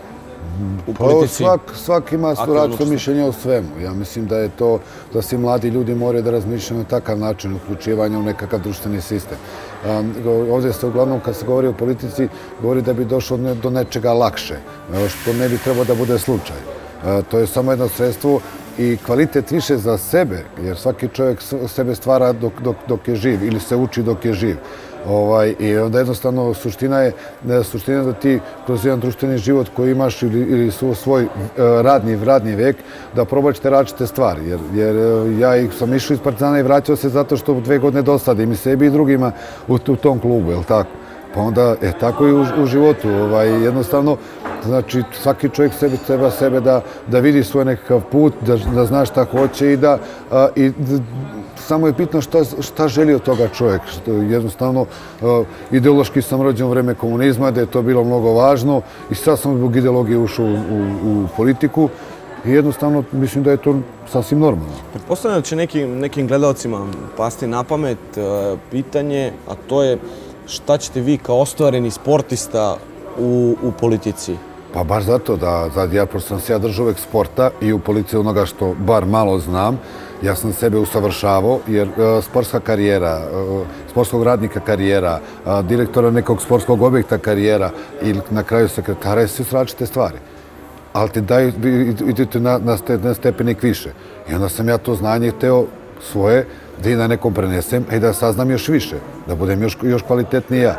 u politici? Svak ima različito mišljenje o svemu. Ja mislim da je to, da svi mladi ljudi moraju da razmišljaju na takav način uključivanja u nekakav društveni sistem. Ovdje se uglavnom, kad se govori o politici, govori da bi došlo do nečega lakše, što ne bi trebalo da bude slučaj. To je samo jedno sredstvo i kvalitet više za sebe, jer svaki čovjek sebe stvara dok je živ ili se uči dok je živ. I onda jednostavno suština je da ti kroz jedan društveni život koji imaš ili svoj radni vek, da probačete različite stvari. Jer ja sam išao iz Partizana i vraćao se zato što 2 godine dosadim i sebi i drugima u tom klubu, je li tako? Pa onda, tako i u životu. Jednostavno, znači, svaki čovjek treba sebe da vidi svoj nekakav put, da zna šta hoće i samo je bitno šta želi od toga čovjek. Jednostavno, ideološki sam rođen u vreme komunizma, da je to bilo mnogo važno i sad sam zbog ideologije ušao u politiku i jednostavno mislim da je to sasvim normalno. Pretpostavljam da će nekim gledalcima pasti na pamet pitanje, a to je šta ćete vi kao ostvareni sportista u politici? Pa baš zato pošto sam se ja držao uvek sporta i u policiji onoga što bar malo znam, ja sam sebe usavršavao, jer sportska karijera, sportskog radnika karijera, direktora nekog sportskog objekta karijera i na kraju sekretara, sve su različite stvari. Ali ti daju, idete na stepenik više. I onda sam ja to znanje hteo svoje da i na nekom prenesem i da saznam još više, da budem još kvalitetniji ja.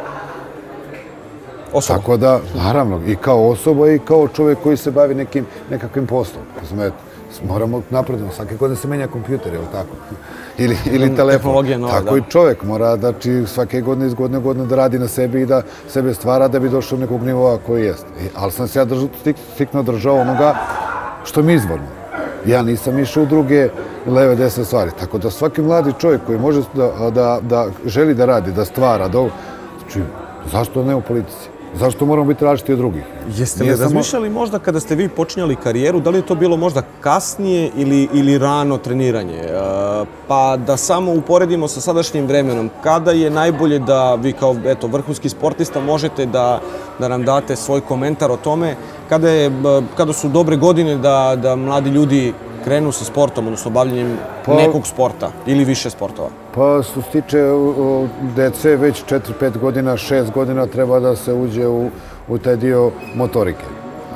Osoba? Tako da, naravno, i kao osoba i kao čovjek koji se bavi nekakvim poslom. moramo naprediti. Svake godine se menja kompjuter, je li tako? Ili telefon. Tehnologija nova, tako i čovjek mora svake godine iz godine da radi na sebi i da sebe stvara da bi došao do nekog nivoa koji jeste. Ali sam se ja stikno držao onoga što mi izvorno. Ja nisam išao u druge leve, desne stvari. Tako da svaki mladi čovjek koji može da želi da radi, da stvara, zašto ne u politici? Zašto moramo biti različiti od drugih? Jeste li razmišljali možda kada ste vi počinjali karijeru, da li je to bilo možda kasnije ili rano treniranje? Pa da samo uporedimo sa sadašnjim vremenom, kada je najbolje da vi kao vrhunski sportista možete da nam date svoj komentar o tome, kada su dobre godine da mladi ljudi krenu sa sportom, odnosno bavljanjem nekog sporta ili više sportova? Pa što se tiče dece, već 4-5 godina, 6 godina treba da se uđe u taj dio motorike.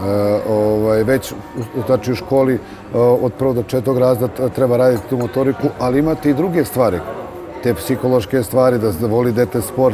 Već znači u školi od 1. do 4. razreda treba raditi tu motoriku, ali imate i druge stvari, te psihološke stvari, da voli dete sport,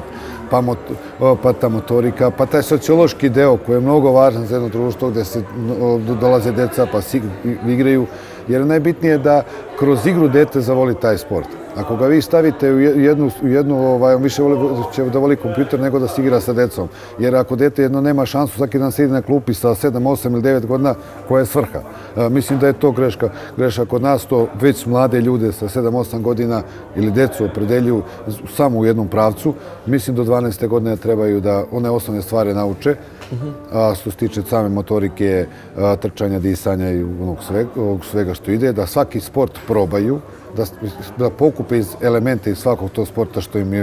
pa ta motorika, pa taj sociološki deo koji je mnogo važan za jedno društvo gde se dolaze deca pa igraju, jer je najbitnije da kroz igru dete zavoli taj sport. Ako ga vi stavite u jednu, on više će da voli kompjuter nego da se igra sa decom. Jer ako dete jedno nema šansu, svaki dan sedi na klupi sa 7, 8 ili 9 godina, koja je svrha? Mislim da je to greška kod nas, to već mlade ljude sa 7, 8 godina ili decu opredeljuju samo u jednom pravcu. Mislim do 12. godine trebaju da one osnovne stvari nauče, što se tiče same motorike, trčanja, disanja i onog svega što ide, da svaki sport probaju, da pokupe elemente iz svakog tog sporta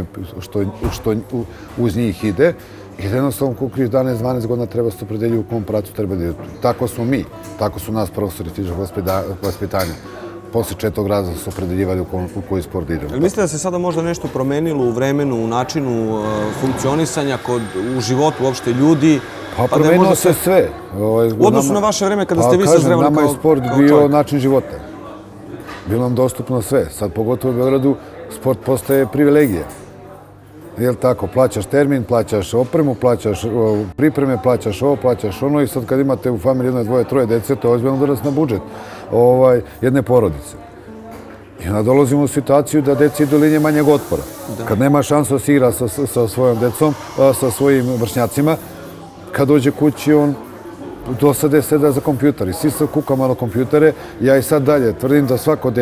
što uz njih ide i da jednostavno koliko 11-12 godina treba se opredelju u kom pravcu treba da idu. Tako smo mi, tako su nas profesori tiče vaspitanja. Posle 4. razreda su opredeljivali u koji sport da idemo. Mislite da se sada možda nešto promenilo u vremenu, u načinu funkcionisanja u životu uopšte ljudi? Pa promenilo se sve. U odnosu na vaše vreme kada ste vi sazrevali kao čovjek? Nama je sport bio način života. Bilo nam dostupno sve. Sad pogotovo u Beogradu sport postaje privilegija. Jel' tako? Plaćaš termin, plaćaš opremu, plaćaš pripreme, plaćaš ovo, plaćaš ono i sad kad imate u familiji 1, 2, 3 dece, to je ozbiljno udarac na budžet jedne porodice. I onda dolazimo u situaciju da deci idu linije manjeg otpora. Kad nema šansu da se igra sa svojom decom, sa svojim vršnjacima, kad dođe kući, on dosade seda za kompjuter i svi se kuka malo kompjutere. Ja i sad dalje tvrdim da svako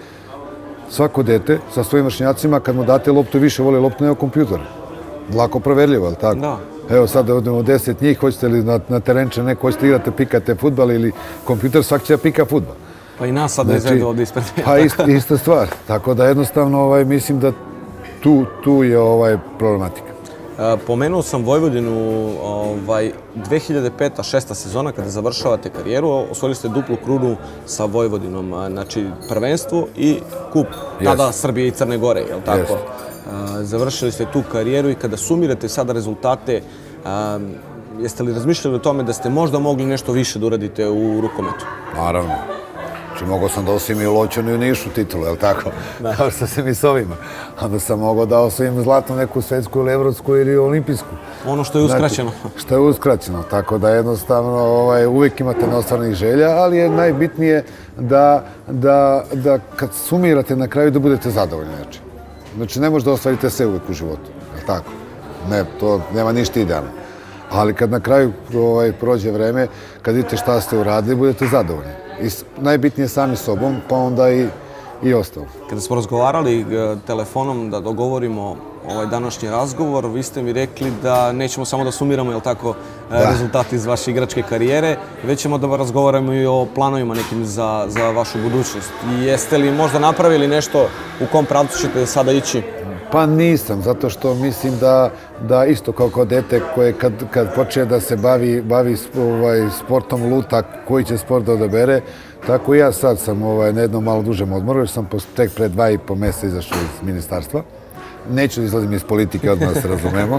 dete sa svojim vršnjacima, kad mu date loptu, više voli loptu nego kompjuter. Lako proverljivo, ali tako? Da. Evo sad da odemo 10 njih, hoćete li na terenče neko, hoćete igrate, pikate futbal ili kompjuter, svak će da pika futbal. Pa i nas sad ne izvedu ovdje ispred. Pa ista stvar. Tako da jednostavno mislim da tu je problematika. Pomenuo sam Vojvodinu 2005-2006 sezona kada završavate karijeru, osvojili ste duplu krunu sa Vojvodinom, znači prvenstvo i kup tada Srbije i Crne Gore, je li tako? Završili ste tu karijeru i kada sumirate sada rezultate, jeste li razmišljali o tome da ste možda mogli nešto više da uradite u rukometu? Naravno. Znači, mogao sam da osvojim i u Loćanu i u Nišu titulu, je li tako? Kao što sam i s ovima. Onda sam mogao da osvojim zlatnu neku svetsku ili evropsku ili olimpijsku. Ono što je uskraćeno. Što je uskraćeno, tako da jednostavno uvijek imate neostvarenih želja, ali je najbitnije da kad sumirate na kraju da budete zadovoljni. Znači, ne možete da ostvarite sve uvijek u životu, je li tako? Ne, to nema ništa idealno. Ali kad na kraju prođe vreme, kad vidite šta ste uradili, budete zadovoljni. I najbitnije sami sobom, pa onda i ostalo. Kada smo razgovarali telefonom da dogovorimo ovaj današnji razgovor, vi ste mi rekli da nećemo samo da sumiramo, je li tako, rezultati iz vaše igračke karijere, već ćemo da razgovaramo i o planovima nekim za vašu budućnost. Jeste li možda napravili nešto u kom pravcu ćete sada ići? Pa nisam, zato što mislim da isto kao dete koje kad počne da se bavi sportom luta koji će sport da odabere, tako i ja sad sam na jednom malo dužem odmoru, jer sam tek pre 2,5 mjeseca izašao iz ministarstva. Neću da izlazim iz politike, odmah da se razumemo.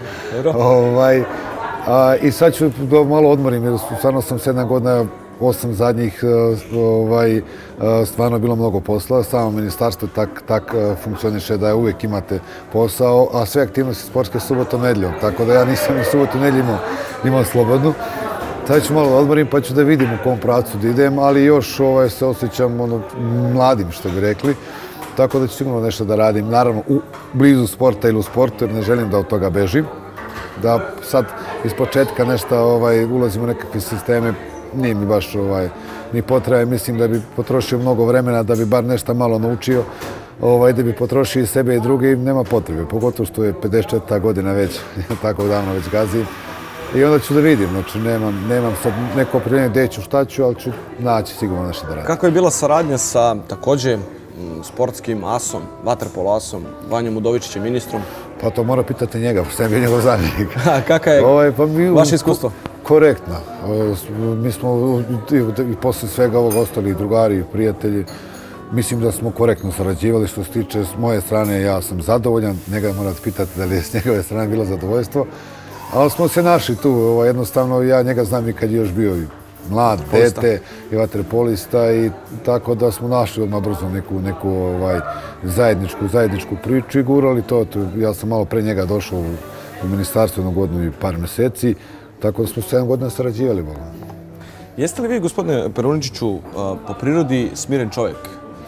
I sad ću da malo odmorim, jer stvarno sam 7 godina, 8 zadnjih, stvarno bilo mnogo posla. Samo ministarstvo tak funkcioniše da uvijek imate posao, a sve aktivnosti sportske subotom, nedjeljom. Tako da ja nisam i subotu, nedjelju imao slobodnu. Taj ću malo da odmorim pa ću da vidim u kom pravcu da idem, ali još se osjećam mladim, što bi rekli. Tako da ću sigurno nešto da radim, naravno u blizu sporta ili u sportu, jer ne želim da od toga bežim. Da sad iz početka nešto ulazim u nekakve sisteme, nije mi baš ni potrebe. Mislim da bi potrošio mnogo vremena da bi bar nešto malo naučio, da bi potrošio i sebe i druge i nema potrebe. Pogotovo što je 54. godina već, tako davno već gazim. I onda ću da vidim, znači nemam sad neko opredeljenje gde ću, šta ću, ali ću naći sigurno nešto da radim. Kako je bila saradnja sa takođe sportskim asom, vaterpolo asom, Vanjom Udovičićem, ministrom? Pa to mora pitati njega, pošto sam bio njegov zamjenik. Kaka je vaše iskustvo? Korektno. Mi smo i posle svega ovog ostali drugari i prijatelji. Mislim da smo korektno sarađivali. Što se tiče s moje strane, ja sam zadovoljan. Njega morate pitati da li je s njegove strane bilo zadovoljstvo. Ali smo se našli tu. Jednostavno, ja njega znam i kad je još bio i mlad, dete i vaterpolista i tako da smo našli odmah brzo neku zajedničku priču i gurali to. Ja sam malo pre njega došao u ministarstvo jednu godinu i par meseci, tako da smo 7 godina sarađivali. Jeste li vi, gospodine Peruničiću, po prirodi smiren čovjek?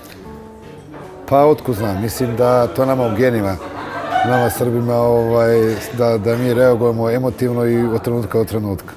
Pa, otko znam. Mislim da to nama u genima, nama Srbima, da mi reagujemo emotivno i od trenutka do trenutka.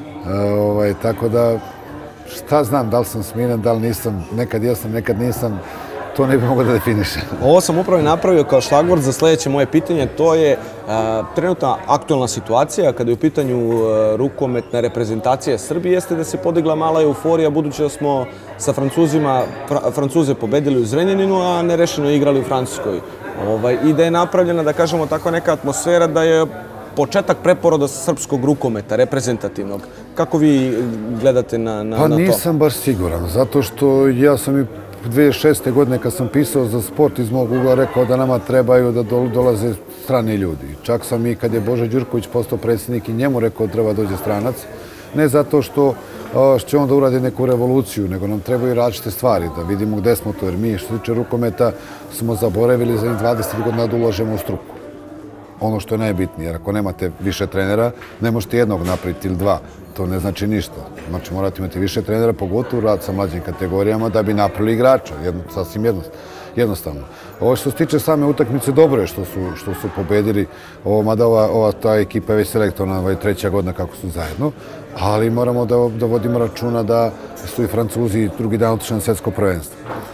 Tako da, šta znam, da li sam smiren, da li nisam, nekad jesam, nekad nisam, to ne bi mogao da definišem. Ovo sam upravo napravio kao šlagvort za sljedeće moje pitanje, to je trenutna aktualna situacija kada je u pitanju rukometna reprezentacija Srbije, jeste da se podigla mala euforija budući da smo sa Francuze pobedili u Zrenjaninu, a nerešeno igrali u Francuskoj. I da je napravljena, da kažemo tako, neka atmosfera da je početak preporoda srpskog rukometa, reprezentativnog. Kako vi gledate na to? Pa nisam baš siguran, zato što ja sam i 2006. godine kad sam pisao za sport iz mog ugla rekao da nama trebaju da dolaze strani ljudi. Čak sam i kad je Božo Đurković postao predsjednik i njemu rekao da treba dođe stranac. Ne zato što će on da uradi neku revoluciju, nego nam trebaju različite stvari, da vidimo gde smo to. Jer mi, što se tiče rukometa, smo zaboravili za 20 godina da ulažemo u struku. Ono što je najbitnije, jer ako nemate više trenera, ne možete jednog napraviti ili dva. To ne znači ništa. Znači morate imati više trenera, pogotovo rad sa mlađim kategorijama, da bi napravili igrača. Sasvim jednostavno. Ovo što se tiče same utakmice, dobro je što su pobedili. Mada ta ekipa je već selektovana, 3. godina kako su zajedno. Ali moramo da vodimo računa da su i Francuzi drugi dan otišli na svjetsko prvenstvo.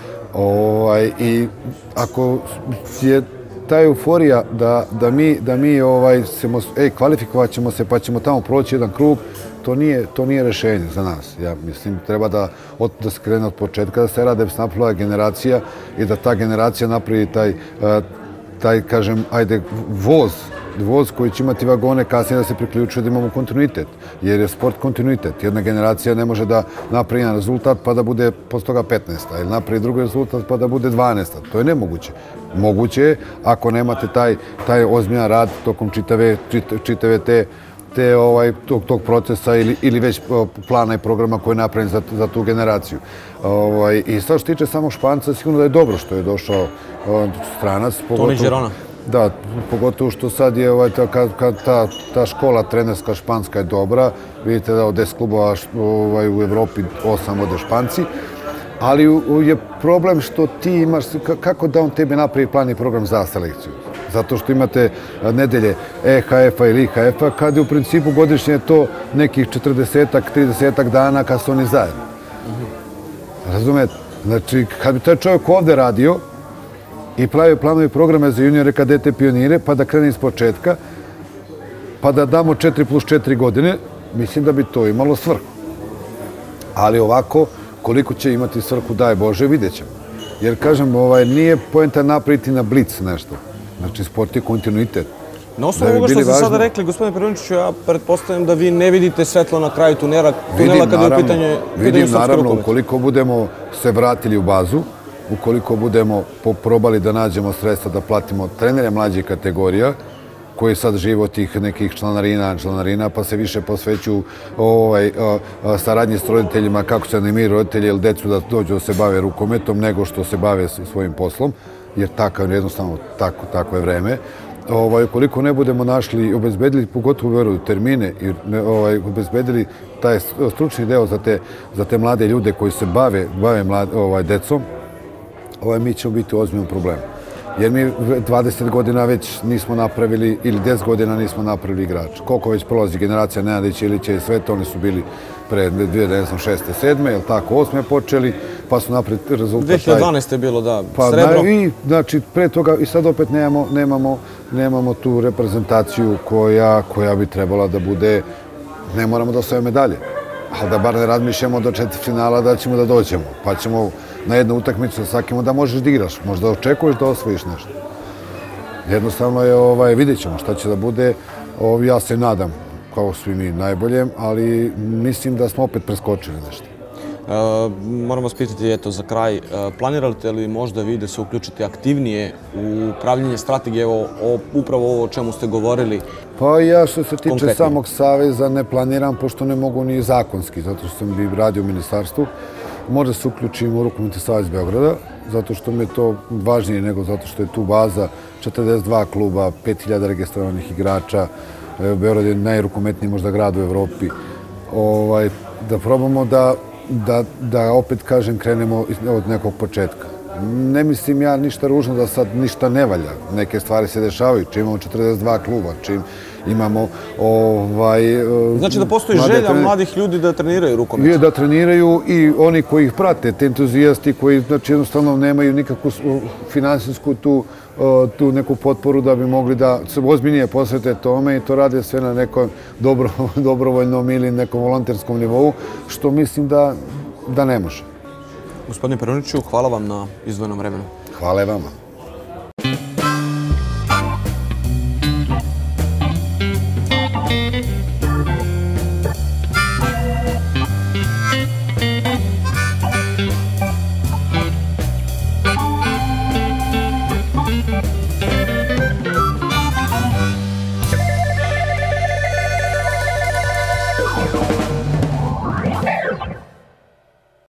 I ako je ta euforija da mi kvalifikovat ćemo se pa ćemo tamo proći jedan krug, to nije rešenje za nas. Ja mislim, treba da se krene od početka, da se rade, da se napravila generacija i da ta generacija napravi taj, kažem, voz koji će imati vagone, kasnije da se priključuje, da imamo kontinuitet. Jer je sport kontinuitet. Jedna generacija ne može da napravi jedan rezultat pa da bude posle toga 15. Ili napravi drugi rezultat pa da bude 12. To je nemoguće. Moguće je ako nemate taj ozbiljan rad tokom čitave tog procesa ili već plana i programa koji je napravljen za tu generaciju. I sad što tiče samog Španca, sigurno da je dobro što je došao stranac. Toni Gerona. Da, pogotovo što sad je ta škola trenerska španska je dobra. Vidite da od 10 klubova u Evropi 8 ode Španci. Ali je problem što ti imaš, kako da on tebi napravi plan i program za selekciju. Zato što imate nedelje EHF-a ili IHF-a, kad je u principu godišnje to nekih 40-ak, 30-ak dana kad su oni zajedno. Razumete? Znači, kad bi taj čovjek ovde radio i pravio planovi programe za juniore, kadete, pionire, pa da krene iz početka, pa da damo 4+4 godine, mislim da bi to imalo svrhu. Ali ovako, koliko će imati svrhu, daj Bože, vidjet ćemo. Jer, kažem, nije poenta napraviti na blic nešto. Znači, sport je kontinuitet. Na osnovu ovoga što ste sada rekli, gospodine Peruničiću, ja pretpostavljam da vi ne vidite svetlo na kraju tunela kada je u pitanju srpski rukomet. Vidim, naravno, ukoliko budemo se vratili u bazu, ukoliko budemo probali da nađemo sredstva da platimo trenere mlađih kategorija, koji sad žive od tih nekih članarina, pa se više posveću saradnji s roditeljima, kako se animiraju roditelji ili decu da dođu da se bave rukometom, nego što se bave svojim poslom, jer jednostavno tako je vreme. Ukoliko ne budemo našli i obezbedili, pogotovo veruju, termine i obezbedili taj stručni deo za te mlade ljude koji se bave decom, mi ćemo biti u ozbiljnom problemu. Jer mi 20 godina već nismo napravili, ili 10 godina nismo napravili igrača. Koliko već prolazi generacija Nenadića, Ilića i Sveta, oni su bili pre 2006. 7. Jel tako, 8. počeli, pa su napravili rezultat. 2012. je bilo, da, srebro. I, znači, pre toga, i sad opet nemamo tu reprezentaciju koja bi trebala da bude, ne moramo da osvojimo medalje, ali da bar ne razmišljamo do četvrtfinala da ćemo da dođemo, pa ćemo na jednu utakmicu sa svakima da možeš da igraš, možda očekuješ da osvojiš nešto. Jednostavno je, vidjet ćemo šta će da bude, ja se nadam, kao svi mi, najboljem, ali mislim da smo opet preskočili nešto. Moram vas pitati, eto, za kraj, planirate li možda vi da se uključite aktivnije u pravljenje strategije, upravo ovo o čemu ste govorili? Pa ja što se tiče samog saveza ne planiram, pošto ne mogu ni zakonski, zato što sam bi radio u ministarstvu. Možda se uključim u Rukometni savez Beograda, zato što mi je to važnije nego zato što je tu baza 42 kluba, 5000 registrovanih igrača. Beograd je najrukometniji možda grad u Evropi. Da probamo da opet kažem krenemo od nekog početka. Ne mislim ja ništa ružno da sad ništa ne valja. Neke stvari se dešavaju. Čim imamo 42 kluba, čim imamo... Znači da postoji želja mladih ljudi da treniraju rukomet? Da treniraju i oni koji ih prate, te entuzijasti koji jednostavno nemaju nikakvu finansijsku tu neku potporu da bi mogli da se ozbiljnije posvete tome i to rade sve na nekom dobrovoljnom ili nekom volonterskom nivou, što mislim da ne može. Gospodine Peruniću, hvala vam na izdvojenom vremenu. Hvala i vama.